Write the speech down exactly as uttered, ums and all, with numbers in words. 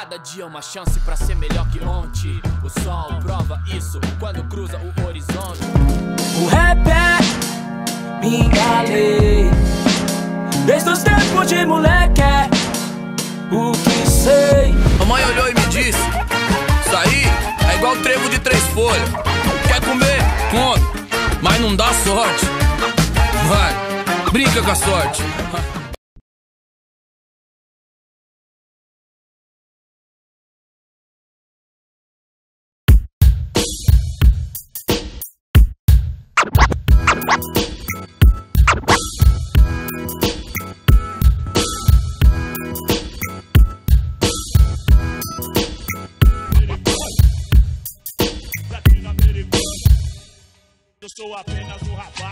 Cada dia uma chance pra ser melhor que ontem. O sol prova isso quando cruza o horizonte. O rap é minha lei. Desde os tempos de moleque é o que sei. A mãe olhou e me disse: isso aí é igual trevo de três folhas. Quer comer? Come, mas não dá sorte. Vai, brinca com a sorte. Eu sou apenas um rapaz.